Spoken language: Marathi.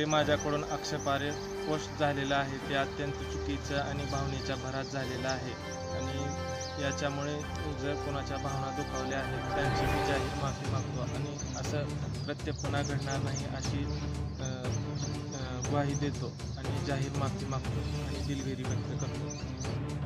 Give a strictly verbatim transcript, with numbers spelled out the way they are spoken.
माझ्याकडून आक्षेपार्ह पोस्ट झालेलं आहे ते अत्यंत चुकीचं आणि भावनेच्या भरात झालेलं आहे आणि याच्यामुळे जर कोणाच्या भावना दुखावल्या आहेत त्यांची मी जाहीर माफी मागतो आणि असं कृत्य पुन्हा घडणार नाही अशी अ, अ, ग्वाही देतो आणि जाहीर माफी मागतो आणि दिलगिरी व्यक्त करतो.